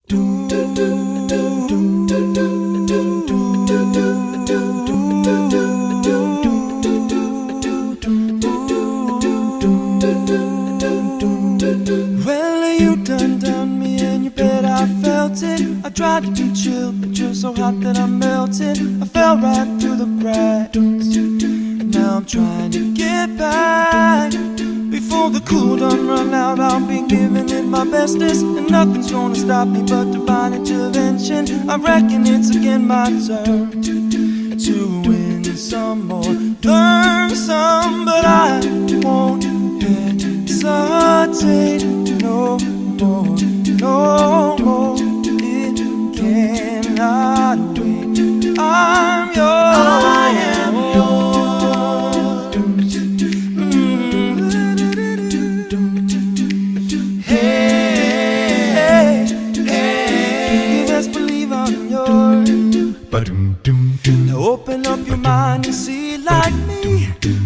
Well, you done me and you bet I felt it. I tried to be chill, but you're so hot that I melted. I fell right through the cracks. Now I'm trying to get back. Before the cool done run out, I'll be giving it my bestest. And nothing's gonna stop me but divine intervention. I reckon it's again my turn to win some more, learn some, but I won't hesitate no more, no more. It cannot wait. I'm yours. I am yours. Hey, hey, you best believe I'm yours. Now open up your mind and see like me.